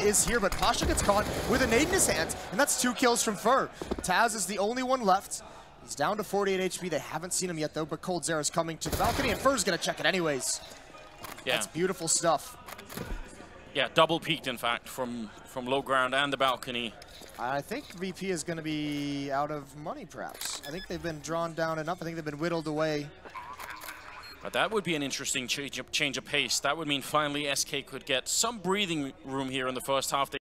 is here, but Pasha gets caught with a nade in his hand, and that's 2 kills from Fer. Taz is the only one left. He's down to 48 HP. They haven't seen him yet, though, but coldzera is coming to the balcony, and Fer's going to check it anyways. Yeah. That's beautiful stuff. Yeah, double peaked, in fact, from low ground and the balcony. I think VP is going to be out of money, perhaps. I think they've been drawn down enough. I think they've been whittled away. But that would be an interesting change of pace. That would mean finally SK could get some breathing room here in the first half.